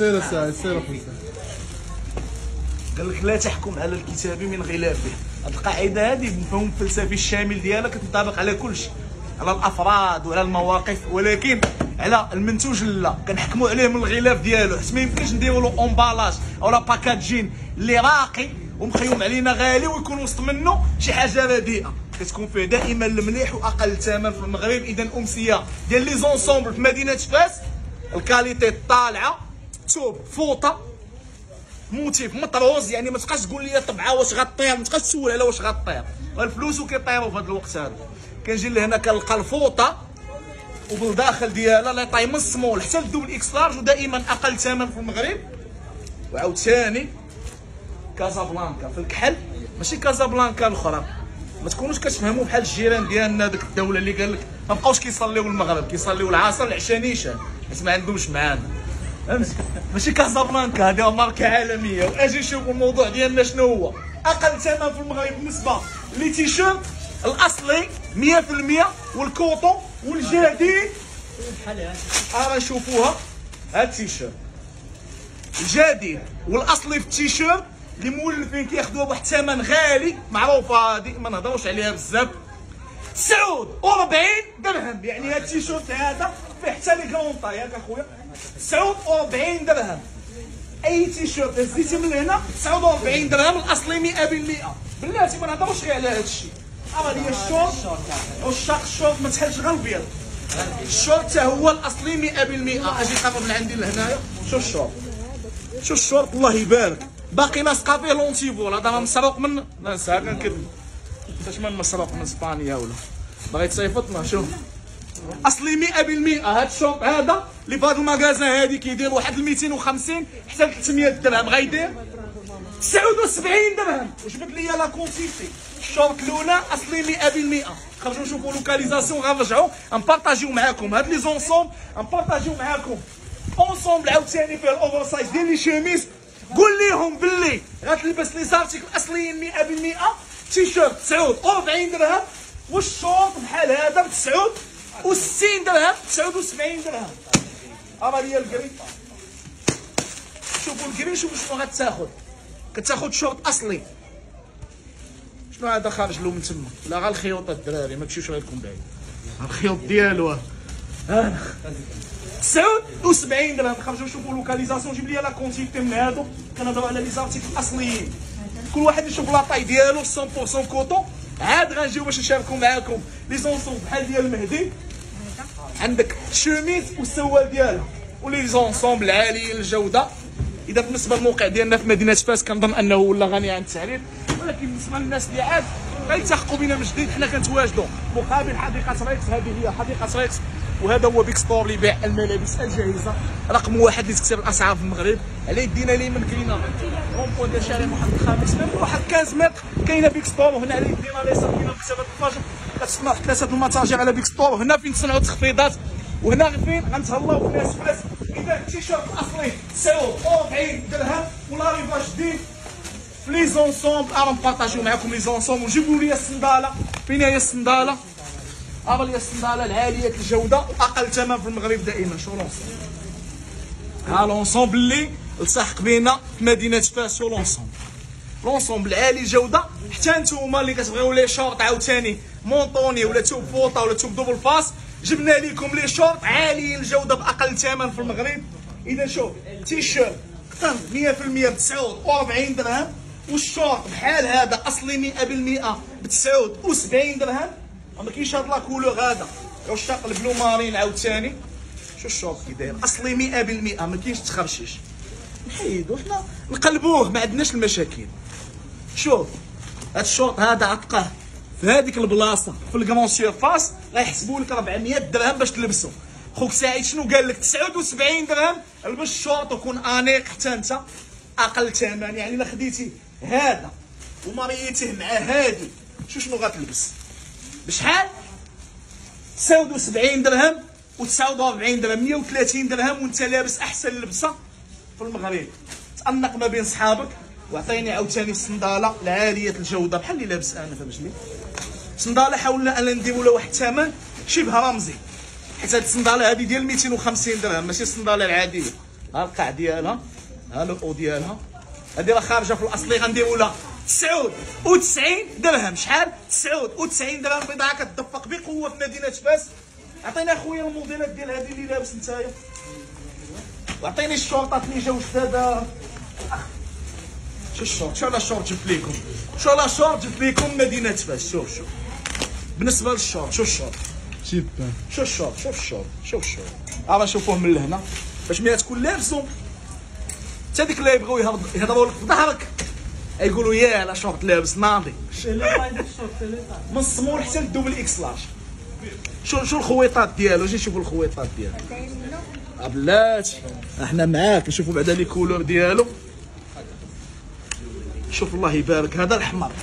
سير سعيد سير اخويا. قال لك لا تحكم على الكتاب من غلافه. هذه القاعده هذه المفهوم الفلسفي الشامل ديالها كتنطبق على كل شيء، على الافراد وعلى المواقف، ولكن على المنتوج لا كنحكموا عليه من الغلاف ديالو، حيت ما يمكنش نديروا له امبالاج او لا باكاجين اللي راقي ومخيوم علينا غالي ويكون وسط منه شي حاجه رديئه. كتكون فيه دائما المليح واقل ثمن في المغرب. اذا امسيه ديال لي زونسومبل في مدينه فاس، الكاليتي طالعه، ثوب فوطه موتيف مطروز، يعني ما تبقاش تقول لي طبعه واش غطير، ما تبقاش تسول على واش غطير، الفلوس وكيطيروا في هذا الوقت هذا. كنجي لهنا كنلقى الفوطه وبالداخل ديالها لا طاي من السمول حتى للدوبل اكس لارج، ودائما اقل ثمن في المغرب. وعاوتاني كازابلانكا في الكحل، ماشي كازابلانكا الاخرى. ما تكونوش كتفهموا بحال الجيران ديالنا ديك الدوله اللي قال لك ما بقاوش كيصليو المغرب، كيصليو العصر العشاء نيشان، حيت ما عندهمش معانا. فهمتي؟ ماشي كازابلانكا، هذه ماركه عالميه. واجي نشوفوا الموضوع ديالنا شنو هو. اقل ثمن في المغرب بالنسبه لي تيشيرت الاصلي 100% والكوطون والجديد. نشوفوها. هاد التيشيرت الجديد والاصلي في التيشيرت اللي مولفين كياخذوها بواحد الثمن غالي، معروفه هذه ما نهضروش عليها بزاف، 49 درهم. يعني هاد التيشيرت هذا فيه حتى لي كونطا ياك اخويا، 49 درهم. اي تيشيرت هزيتي من هنا 49 درهم الاصلي 100%. بلاتي ما نهضروش غير على هذا الشيء. هي الشورت والشاق الشورت ما تحلش غير البيض. الشورت حتى هو الاصلي 100%. اجي قرب من عندي لهنايا، شوف الشورت، شوف الشورت الله يبارك، باقي لاصقه فيه لونتيفول. هذا مسروق من نساها كنكذب، فاش من مسروق من اسبانيا ولا باغي تصيفطنا. شوف اصلي 100%. هاد الشورت هذا اللي في هاد المكازان هادي كيدير واحد 250 حتى 300 درهم، غيدير 79 درهم. وجبت لي لا كونتيتي. الشورت الاولى اصلي 100%. خرجوا نشوفوا لوكاليزاسيون، غنرجعوا نبارطاجيو معاكم هاد لي زونسوم، نبارطاجيو معاكم اونسومبل عاوتاني فيه الاوفر سايز ديال لي شيميز. قول ليهم باللي غتلبس لي زارتيكل اصليين 100%. تيشيرت 49 درهم، والشورت بحال هذا ب 69 درهم، 79 درهم. هي الكري. شوفوا الكري، شوفوا شنو غتاخذ. كتاخذ شورت اصلي. شنو هذا خارج له من تما؟ لا غير الخيوط الدراري، ما تمشيوش غيركم بعيد. الخيوط ديالو 79 درهم. خرجوا نشوفوا لوكاليزاسيون. جيب لي لا كونتيتي من هادو. كنهضروا على لي زارتيكل اصليين، كل واحد يشوف لاطاي ديالو 100% كوطون. عاد غنجيو باش نشاركوا معاكم لي زونسون بحال ديال المهدي. عندك الشوميز والسوال ديالها ولي زونسومبل عاليين الجوده. اذا بالنسبه للموقع ديالنا في مدينه فاس كنظن انه ولا غني عن التعريف، ولكن بالنسبه للناس اللي عاد غيلتحقوا بنا من جديد، حنا كنتواجدوا مقابل حديقه ريكس. هذه هي حديقه ريكس، وهذا هو بيك ستور اللي يبيع الملابس الجاهزه رقم واحد اللي تكسب الاسعار في المغرب. على يدينا اليمين كاينه رومبو ديال شارع محمد الخامس، من واحد 15 متر كاينه بيك ستور. وهنا على يدينا اليسار كاينه مكتبه الفجر، كتصنع 3 المتاجر على بيك ستور. هنا فين تصنعوا التخفيضات، وهنا فين غنتهلاو في ناس فاس. اذا التيشيرت الاصلي 49 درهم ولا ريفا جديد في لي زونسومبل. نبارطاجيو معكم لي زونسومبل. وجيبوا لي الصنداله، فين هي الصنداله؟ لي الصنداله العاليه الجوده واقل ثمن في المغرب دائما. شو لونسومبل؟ لونسومبل اللي التصق بينا في مدينه فاس. شو لونسومبل عالي الجوده. حتى نتوما اللي كتبغيو لي شورت عاوتاني مونطوني ولا توب فوطه ولا توب دوبل فاس، جبنا لكم لي شورت عالي الجوده باقل ثمن في المغرب. اذا شوف تيشيرت قطن 100% ب 49 درهم، والشورت بحال هذا اصلي 100% ب 79 درهم. ما كاينش هاد لا كولور هذا عشاق البلو مارين عاوتاني. شو الشورت كي داير اصلي 100%، ما كاينش تخرشيش. نحيدو حنا نقلبوه، ما عندناش المشاكل. شوف هاد الشورت هذا عتقاه في هذيك البلاصه في الكرون سيرفاس غيحسبوا لك 400 درهم باش تلبسو. خوك سعيد شنو قال لك؟ 79 درهم. البس الشورت وكون انيق حتى انت اقل ثمن. يعني الا خديتي هذا وماريتيه مع هادي، شنو غتلبس؟ بشحال؟ 79 درهم و49 درهم، 130 درهم، وانت لابس احسن لبسه في المغرب. تأنق ما بين صحابك. وعطيني عاوتاني الصنداله العاليه الجوده بحال اللي لابس انا في رجلي. صنداله حاولنا ان نديروا لها واحد الثمن شبه رمزي، حيت هاد الصنداله هذه ديال 250 درهم، ماشي الصنداله العاديه. ها القاع ديالها، ها الاو ديالها. هادي راه خارجه في الاصلي غنديروا لها 99 درهم. شحال؟ 99 درهم. بضاعه كتدفق بقوه في مدينه فاس. عطينا اخويا الموديلات ديال هذه اللي لابس نتايا، وعطيني الشورطات اللي جاو جداد. شو الشورت؟ شو لا شورت جبت لكم، شو لا شورت جبت لكم مدينه فاس. شوف بالنسبه للشورت، شو الشورت؟ شو الشورت؟ شوف الشورت. نشوفوه من لهنا باش ملي تكون لابسو حتى ديك اللي يبغيو يهضروا لك في ظهرك يقولوا يا لا شورت لابس ناضي. من الصمول حتى للدوبل اكس لارج. شو الخويطات ديالو؟ جي نشوفوا الخويطات ديالو. بلاتي احنا معاك. نشوفوا بعدا لي كولور ديالو. شوف الله يبارك. هذا الاحمر.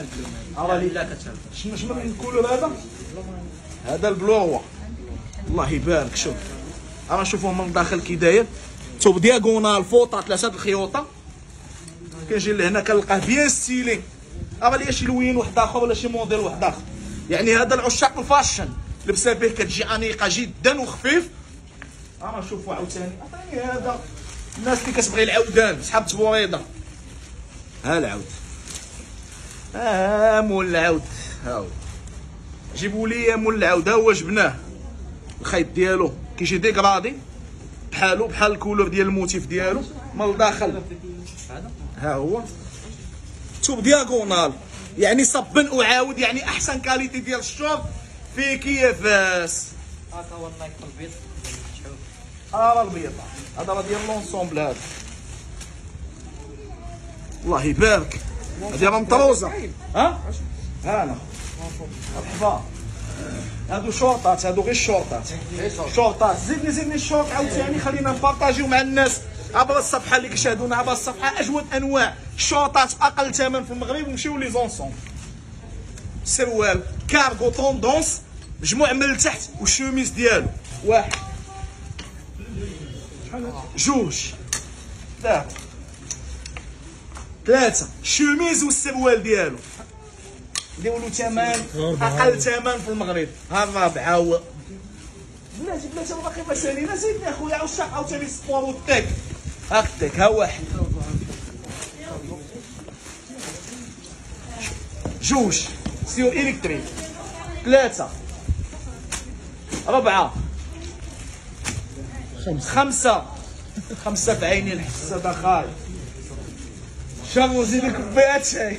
شنو من الكولور هذا؟ هذا البلو. الله يبارك. شوف نشوفوه من الداخل كي داير. توب دياغونال فوطه 3 الخيوطه. كنجي لهنا كنلقاه بيان ستيلي. ليا شي لوين واحد اخر ولا شي موديل واحد اخر. يعني هذا العشاق الفاشن لبسه به كتجي انيقه جدا وخفيف. نشوفوا عاوتاني. عطيني هذا الناس اللي كتبغي العودان صحاب تبوريده. ها العود. مول العود. ها هو. جيبوا لي مول العود. ها هو جبناه. الخيط ديالو كيجي ديكرادي بحالو بحال الكولور ديال الموتيف ديالو من الداخل. ها هو توب دياغونال. يعني صبن وعاود. يعني احسن كاليتي ديال الشورت في كيافاس. هاكا هو النايك البيض. راه البيض. هذا راه ديال لونسومبل. هذا الله يبارك. هذه راه مطروزه. هانا مرحبا. هادو شورطات. هادو غير الشورطات. شورطات. زيدني الشورت عاوتاني. خلينا نبارطاجيو مع الناس عبر الصفحه اللي كيشاهدونا عبر الصفحه. اجود انواع الشورطات باقل ثمن في المغرب. ونمشيو لي زونسون. سروال كارغو طوندونس مجموع من التحت والشوميز ديالو. واحد جوج ثلاثة الشوميز والسروال ديالو. نديرولو ثمن اقل ثمن في المغرب. ها الرابعة هو بلاتي باقي ما سالينا. زيدني اخويا عشاق عاوتاني السبور والتيك. هاك التيك. ها واحد جوج سيور الكتريك. ثلاثة ربعة خمسة بعيني الحسة دخال. شامو زيد كوبايات شاي.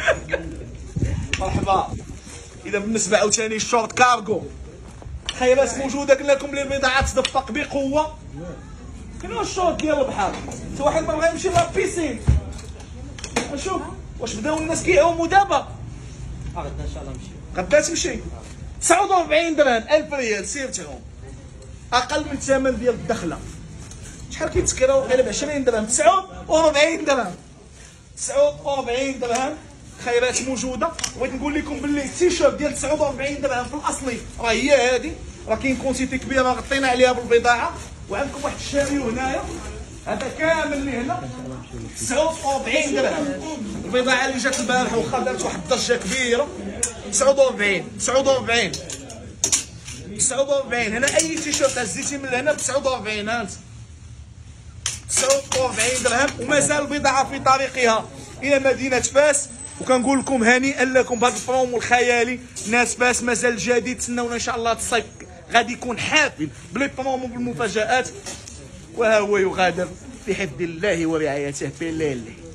مرحبا. اذا بالنسبه عاوتاني الشورت كارغو خيرات موجوده. قلنا لكم بلي البضاعه تدفق بقوه. كاين الشورت ديال البحر. حتى واحد ما بغا يمشي لابيسين. نشوف واش بداو الناس كيعوموا دابا. غدا ان شاء الله نمشي. غدا تمشي. 49 درهم 1000 ريال. سير تعوم. اقل من الثمن ديال الدخله. شحال كيتسكروا؟ غير ب 20 درهم. 49 درهم. 49 درهم. خيرات موجوده. بغيت نقول لكم باللي التيشيرت ديال 49 درهم في الاصلي راه هي هذه. راه كاين كونتيتي كبيره غطينا عليها بالبضاعه. وعندكم واحد الشاريو هنايا. هذا كامل اللي هنا 49 درهم. البضاعه اللي جات البارح واخا دارت واحد الضجه كبيره. 49 هنا اي تيشيرت هزيتي من هنا ب 49. هانت 49 درهم. ومازال البضاعه في طريقها الى مدينه فاس. وكنقول لكم هنيئا لكم بهذا البرومو الخيالي. ناس فاس مازال جديد. تسناونا ان شاء الله الصيف غادي يكون حافل بلي برومو بالمفاجات. وها هو يغادر في حفظ الله ورعايته. بليلي.